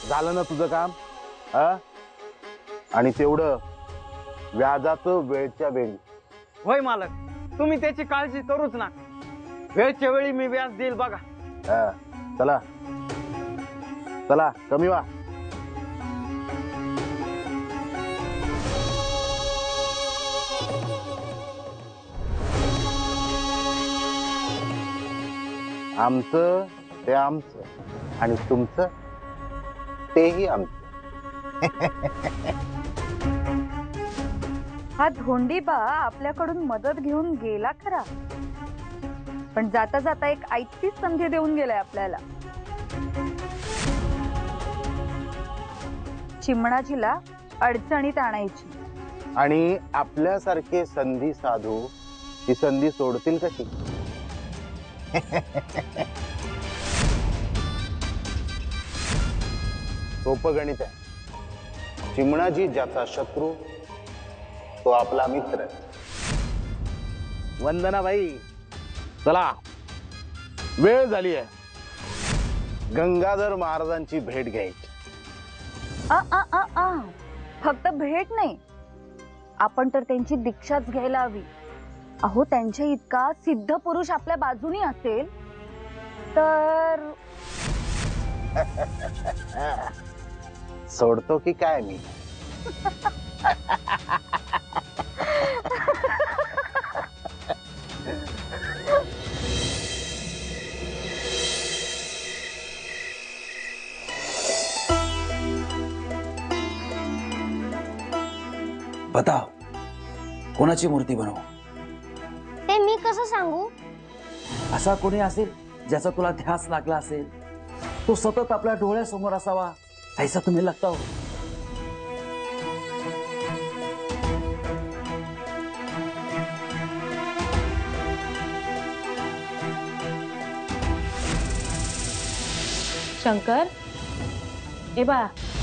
झालं ना तुझं काम? आणि तेवढं व्याजाचं वेळच्या वेळी. होय मालक, तुम्ही त्याची काळजी करूच ना. वेळच्या वेळी मी व्याज देईल बघा. चला चला, कमी व्हा. आमचं ते आमचं आणि तुमचं तेही आमचं. हा धोंडीबा आपल्याकडून मदत घेऊन गेला खरा, पण जाता जाता एक ऐतीच संधी देऊन गेलाय आपल्याला. चिमणाजीला अडचणीत आणायची. आणि आपल्यासारखे संधी साधू ती संधी सोडतील कशी? सोपं गणित आहे. चिमणाजी ज्याचा शत्रू तो आपला मित्र. वंदना बाई, चला वेळ झाली आहे. गंगाधर महाराजांची भेट घ्यायची. फक्त भेट नाही, आपण तर त्यांची दीक्षाच घ्यायला हवी. अहो, त्यांच्या इतका सिद्ध पुरुष आपल्या बाजूनी असेल तर सोडतो की काय मी? बताव, कोणाची मूर्ती बनवू? ते मी कसं सांगू? असा कोणी असेल ज्याचा तुला ध्यास लागला असेल, तो सतत आपल्या डोळ्यासमोर असावा, ऐसा तुम्ही लागता हो. शंकर, ए बा,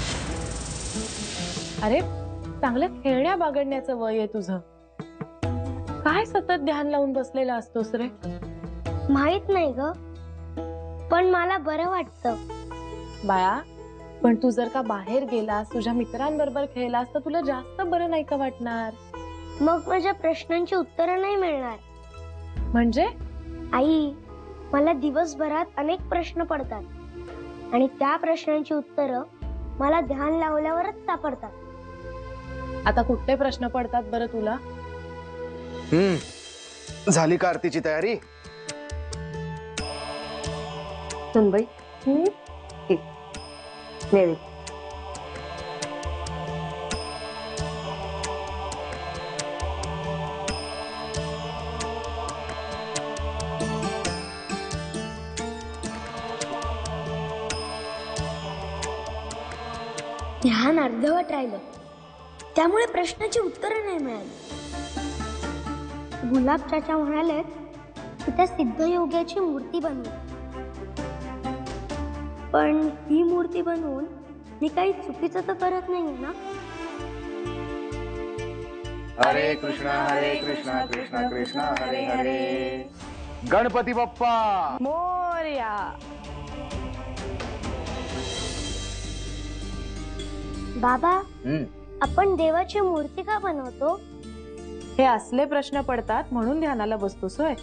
अरे चांगलं खेळण्या बागडण्याचं वय आहे तुझं. काय सतत ध्यान लावून बसलेला असतोस रे? माहित नाही ग, पण मला बरं वाटतं. बाया, पण तू जर का बाहेर गेलास, तुझ्या मित्रांबरोबर खेळलास, तर तुला जास्त बरं नाही का वाटणार? मग माझ्या प्रश्नांची उत्तरं नाही मिळणार. म्हणजे? आई, मला दिवसभरात अनेक प्रश्न पडतात आणि त्या प्रश्नांची उत्तरं मला ध्यान लावल्यावरच सापडतात. आता कुठले प्रश्न पडतात बरं तुला? झाली का आरतीची तयारी? सुनबाई, ध्यान अर्धवट राहिलं, त्यामुळे प्रश्नाची उत्तरं नाही मिळाली. गुलाब चाचा म्हणाले की त्या सिद्धयोग्याची मूर्ती बनवू, पण ही मूर्ती बनवून मी काही चुकीचं तर करत नाहीये ना? हरे कृष्णा कृष्णा कृष्णा हरे हरे. गणपती बाप्पा मोरया. बाबा, आपण देवाची मूर्ती का बनवतो? हे असले प्रश्न पडतात म्हणून ध्यानाला बसतोस होय?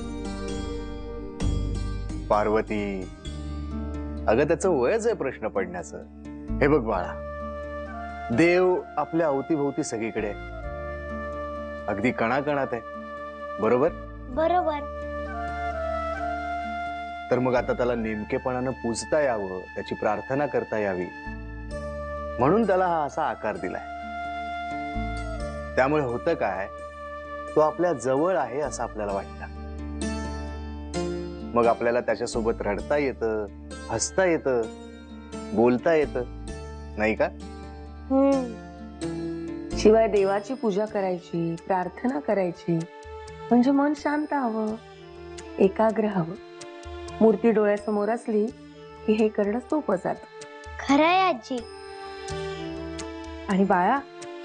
पार्वती, अगं त्याचं वयच आहे प्रश्न पडण्याचं. हे बघ बाळा, देव आपल्या अवतीभोवती सगळीकडे आहे, अगदी कणाकणात आहे, बरोबर? बरोबर. तर मग आता त्याला नेमकेपणानं पूजता यावं, त्याची प्रार्थना करता यावी, म्हणून त्याला हा असा आकार दिलाय. त्यामुळे होतं काय, तो आपल्या जवळ आहे असं आपल्याला वाटतं. मग आपल्याला त्याच्यासोबत रडता येतं, हसता येतं, बोलता येतं, नाही का? शिवाय देवाची पूजा करायची, प्रार्थना करायची म्हणजे मन शांत हवं, एकाग्र हवं. मूर्ती डोळ्यासमोर असली की हे करणं सोपं जातं. खरंय आजी. आणि बाळा,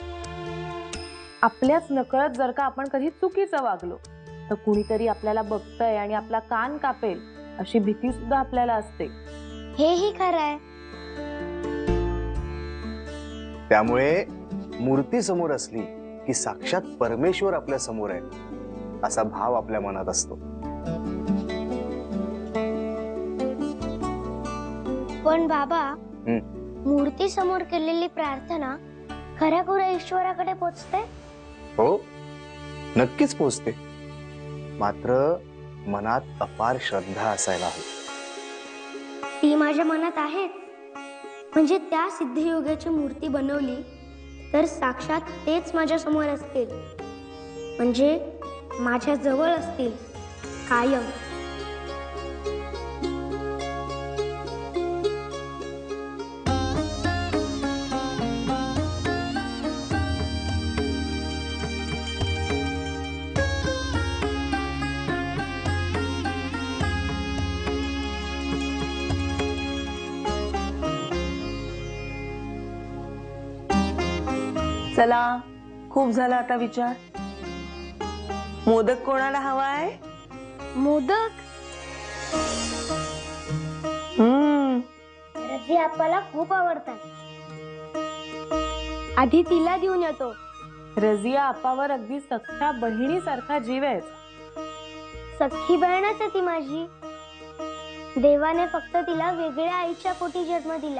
आपल्याच नकळत जर का आपण कधी चुकीचं वागलो तर कुणीतरी आपल्याला बघतंय आणि आपला कान कापेल अशी भीती सुद्धा आपल्याला असते. हेही खरंय. त्यामुळे मूर्ती समोर असली की साक्षात परमेश्वर आपल्या समोर आहे असा भाव आपल्या मनात असतो. पण बाबा, मूर्ती समोर केलेली प्रार्थना खऱ्या ईश्वराकडे पोचते? हो, नक्कीच पोचते. मात्र मनात अपार श्रद्धा असायला हवी. ती माझ्या मनात आहे. म्हणजे त्या सिद्धयोगाची मूर्ती बनवली तर साक्षात तेच माझ्या समोर असतील, म्हणजे माझ्या जवळ असतील कायम. चला, खूप झाला आता विचार. मोदक कोणाला हवाय? मोदक रजी आपल्याला खूप आवडतात. आधी तिला देऊन येतो. रजिया आपावर अगदी सख्या बहिणीसारखा जीव आहे. सख्खी बहीणच आहे ती माझी. देवाने फक्त तिला वेगळ्या आईच्या पोटी जन्म दिला.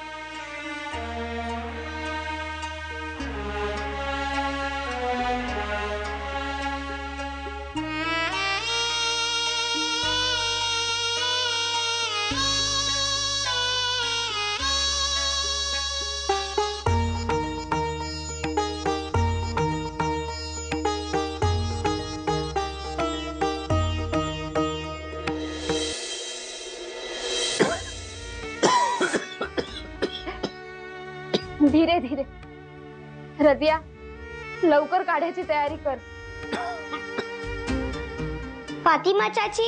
धीरे धीरे. रजिया, लवकर काढ्याची तयारी कर. फातिमा चाची,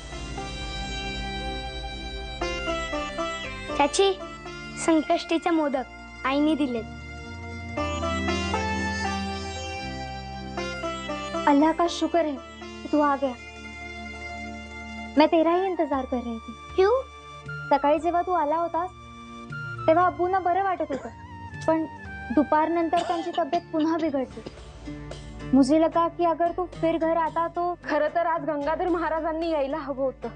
चाची संकष्टीचे मोदक आईने दिलेत. अल्लाह का शुक्र है कि तू आ गया. मैं तेरा ही इंतजार कर रही थी. क्यों? सकाळी जेव्हा तू आला होतास तेव्हा अब्बूंना बरं वाटत होतं, पण दुपारनंतर त्यांची तब्येत पुन्हा बिघडली. मुझे लगा कि अगर तू फिर घर आता तो. खरं तर आज गंगाधर महाराजांनी यायला हवं होतं.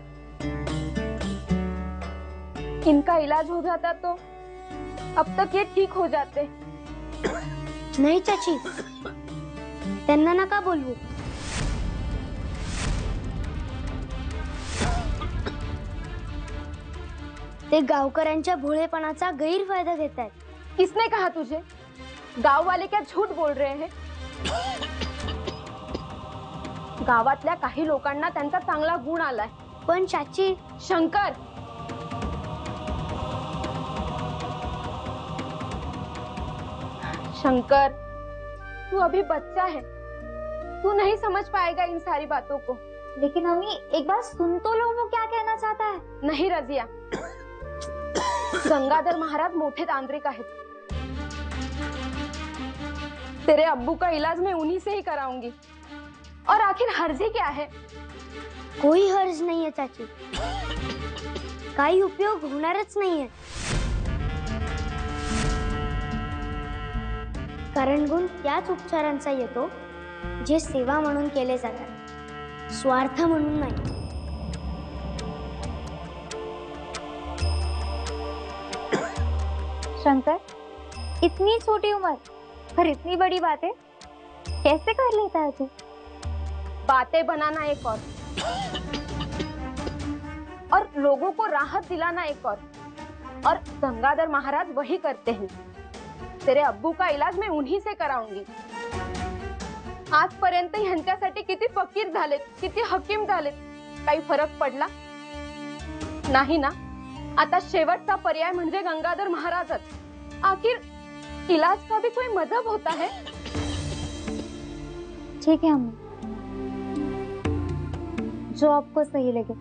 इनका इलाज हो जाता तो अब तक ये ठीक हो जाते. नाही चाची, त्यांना नका बोलवू. ते गावकऱ्यांच्या भोळेपणाचा गैरफायदा घेत आहेत. किसने कहा तुझे? गांव वाले क्या झूठ बोल रहे हैं? गावातल्या काही लोकांना त्यांचा चांगला गुण आलाय. पण चाची, शंकर, शंकर, तू अभी बच्चा है, तू नहीं समझ पाएगा इन सारी बातों को. लेकिन अम्मी, एक बार सुन तो लो वो क्या कहना चाहता है. नहीं रजिया, गंगाधर महाराज मोठे तांत्रिक आहेत. तेरे अब्बू का इलाज मैं उन्हीं से ही कराऊंगी. और आखिर हर्जी क्या है? कोई हर्ज नाहीये चाची. काही उपयोग होणारच नाहीये. कारण गुण त्याच उपचारांचा येतो जे सेवा म्हणून केले जातात, स्वार्थ म्हणून नाही. शंकर, इतनी छोटी उम्र पर इतनी बड़ी बातें कैसे कर लेता है तू? बातें बनाना एक और लोगों को राहत दिलाना एक और गंगाधर महाराज वही करते हैं. तेरे अब्बू का इलाज मैं उन्हीं से कराऊंगी. आजपर्यंत ह्यांच्यासाठी किती फकीर झालेत, किती हकीम झालेत, काही फरक पडला नाही ना. आता शेवटचा पर्याय म्हणजे गंगाधर महाराजच. आखिर इलाज का भी कोई मजहब होता है. ठीक है अम्मी, जो आपको सही लगे.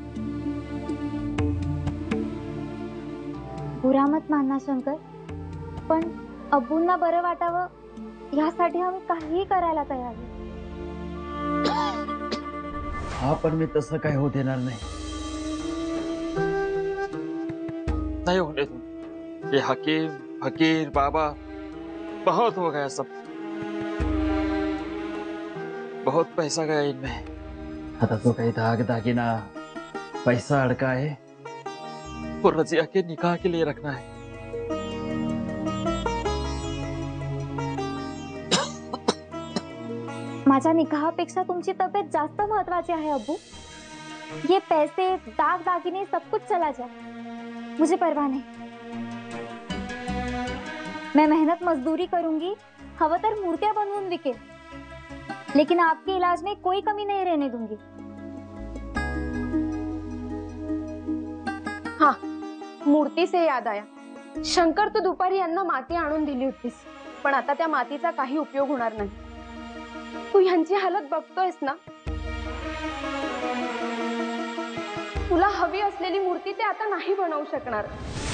बुरा मत मानना शंकर, पण अब्बूंना बरं वाटावं यासाठी आम्ही काहीही करायला तयार आहे. हा, पण मी तसं काय होऊ देणार नाही. नाही होणे. हे हकीम फकीर बाबा बहुत हो गया सब, बहुत पैसा गया इनमें। आता तो काही दाग दागिना पैसा अडका है। वो रजिया के निकाह के लिए रखना है। माझ्या निकाहापेक्षा तुमची तब्येत जास्त महत्वाची आहे अब्बू। ये पैसे दाग दागिने सब कुछ चला जाए, मुझे परवाह नहीं। मैं मेहनत मजदूरी करूंगी, हवा तर मूर्तियां बनवून विकेल, लेकिन आपके इलाज में कोई कमी नहीं रहने दूंगी। हाँ, मूर्ती से याद आया, शंकर तू दुपारी यांना माती आणून दिली होतीस, पण आता त्या मातीचा काही उपयोग होणार नाही। तू ह्यांची हालत बघतोयस ना, तुला हवी असलेली मूर्ती ते आता नाही बनवू शकणार।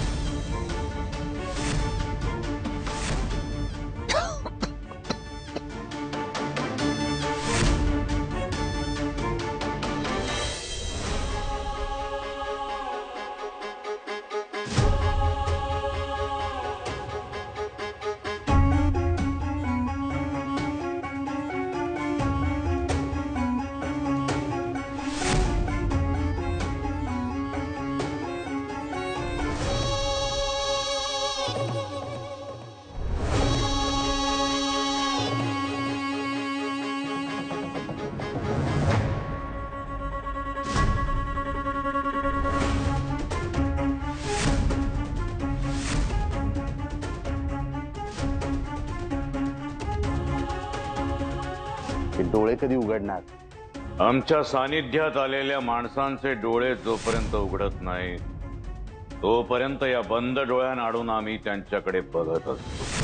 हे डोळे कधी उघडणार? आमच्या सानिध्यात आलेल्या माणसांचे डोळे जोपर्यंत उघडत नाही तोपर्यंत या बंद डोळ्यांआडून आम्ही त्यांच्याकडे बघत असतो।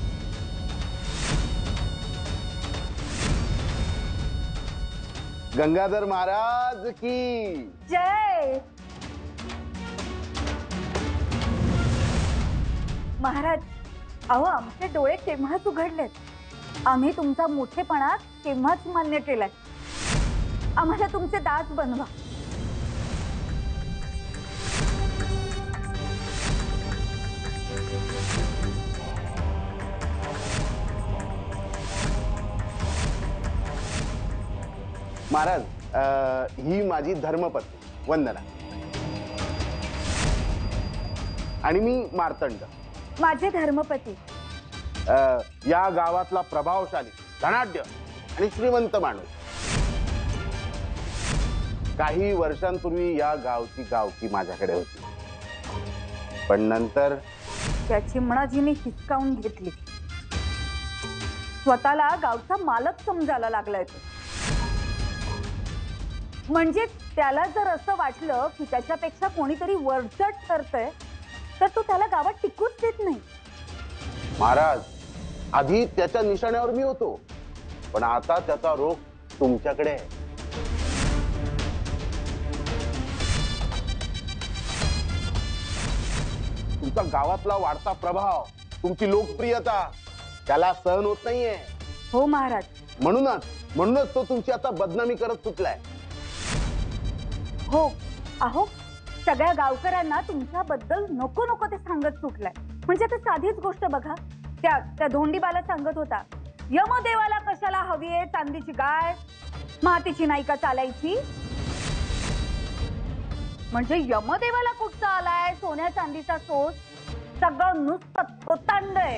गंगाधर महाराज की जय। महाराज, अहो आमचे डोळे केव्हाच उघडलेत। आम्ही तुमचा मोठेपणा केव्हाच मान्य केलाय। आम्हाला तुमचे दास बनवा। महाराज, ही माझी धर्मपत्नी वंदना आणि मी मार्तंड, माझे धर्मपती। या गावातला प्रभावशाली, धनाढ्य आणि श्रीमंत माणूस। काही वर्षांपूर्वी या गावची गावकी माझ्याकडे होती, पण नंतर त्याची मनाजीने हिसकावून घेतली। स्वतःला गावचा मालक समजायला लागलाय तो। म्हणजे त्याला जर असं वाटलं की त्याच्यापेक्षा कोणीतरी वरचढ करतंय तर तो त्याला गावात टिकूच देत नाही। महाराज, आधी त्याच्या निशाण्यावर मी होतो, पण आता त्याचा रोग तुमच्याकडे आहे। तुमचा गावातला वाढता प्रभाव, तुमची लोकप्रियता त्याला सहन होत नाहीये। हो महाराज, म्हणूनच तो तुमची आता बदनामी करत सुटलाय। हो, अहो सगळ्या गावकऱ्यांना तुमच्याबद्दल नको नको ते सांगत सुटलाय। म्हणजे आता साधीच गोष्ट बघा, त्या धोंडीबाला सांगत होता, यमदेवाला कशाला हवीये चांदीची गाय, मातीची नायिका चालायची। म्हणजे यमदेवाला कुठचा आलाय सोन्या चांदीचा सोस, सगळं नुसतं तोतांड आहे।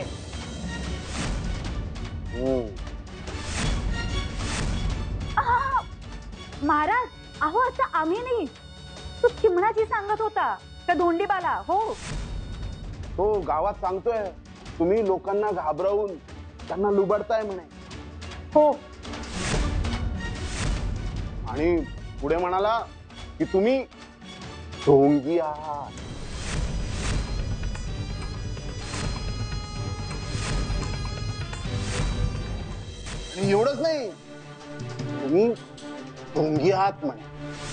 महाराज, अहो असं आम्ही नाही, तो चिमणाजी सांगत होता त्या धोंडीबाला। हो, तो गावात सांगतोय तुम्ही लोकांना घाबरवून त्यांना लुबाडताय म्हणे। हो, आणि पुढे म्हणाला की तुम्ही ढोंगी आहात। आणि एवढंच नाही, तुम्ही ढोंगी आहात म्हणे।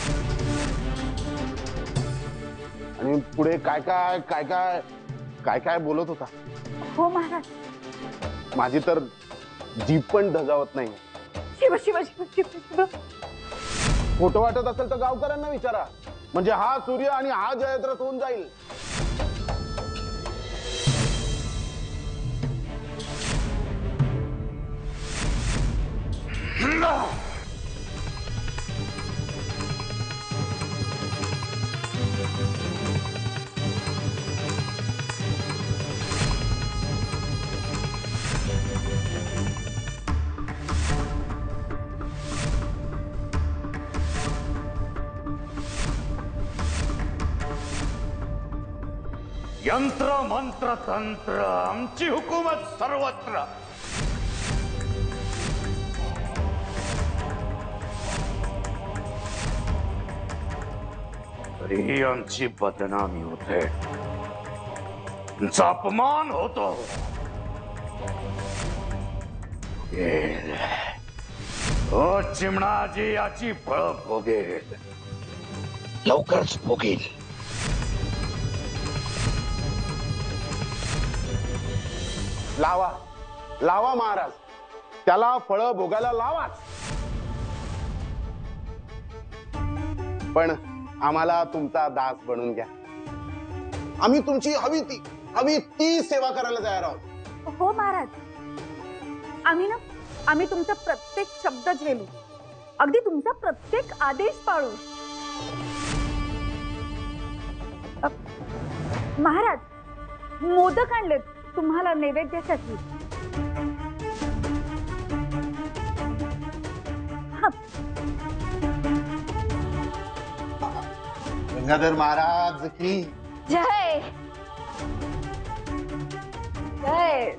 आणि पुढे काय काय काय काय काय काय बोलत होता। हो महाराज, माझी तर जीभ पण धजावत नाही। शिव शिव शिव शिव शिव। खोटं वाटत असेल तर गावकऱ्यांना विचारा, म्हणजे हा सूर्य आणि हा जयद्रथ होऊन जाईल। यंत्र मंत्र तंत्र आमची हुकूमत सर्वत्र. तरीही आमची बदनामी होते, आमचा अपमान होतो. ओ चिमणाजी याची फळ भोगेल, लवकरच भोगेल. लावा लावा महाराज, त्याला फळं भोगायला लावाच. पण आम्हाला तुमचा दास बनून घ्या. आम्ही तुमची हवी ती सेवा करायला तयार आहोत. हो महाराज, आम्ही तुमचा प्रत्येक शब्द झेलू, अगदी तुमचा प्रत्येक आदेश पाळू. महाराज, मोदक आणलेत तुम्हाला नैवेद्यासाठी. गंगाधर महाराज की जय जय.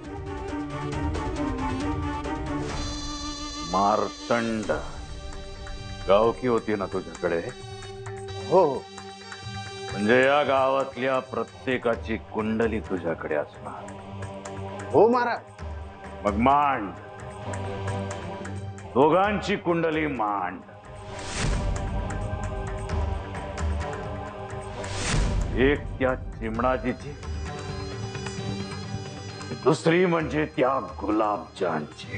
मार्तंड गावकी होती ना तुझ्याकडे? हो. म्हणजे या गावातल्या प्रत्येकाची कुंडली तुझ्याकडे असणार. हो महाराज. मग मांड, दोघांची कुंडली मांड. एक त्या चिमणाजीची, दुसरी म्हणजे त्या गुलाबजानची.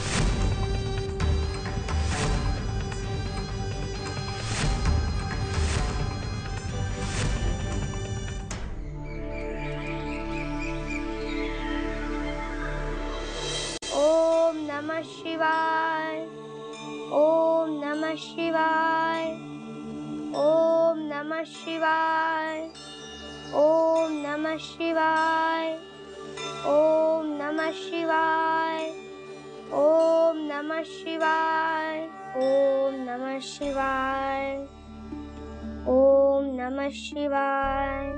ओम नमः शिवाय. ओम नमः शिवाय. ओम नमः शिवाय. ओम नमः शिवाय. ओम नमः शिवाय. ओम नमः शिवाय. ओम नमः शिवाय. ओम नमः शिवाय.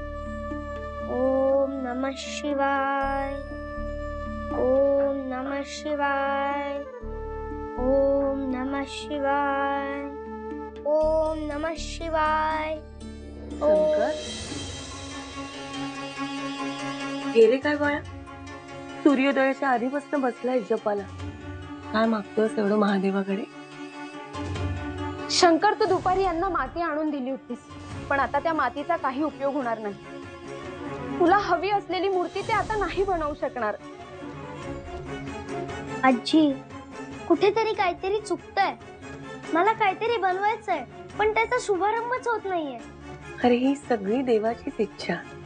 ओम नमः शिवाय. ओम नमः शिवाय. ओम नमः शिवाय. ओम नमः शिवाय. शंकर, गेले काय बाळा? सूर्योदयाच्या आधीपासून बसलाय जपाला. काय मागतोस एवढं महादेवाकडे? शंकर, तू दुपारी यांना माती आणून दिली होतीस, पण आता त्या मातीचा काही उपयोग होणार नाही. तुला हवी असलेली मूर्ती ते आता नाही बनवू शकणार. आजी, कुठेतरी काहीतरी चुकतंय. मला काहीतरी बनवायचंय, पण त्याचा शुभारंभच होत नाहीये. अरे ही सगळी देवाचीच इच्छा.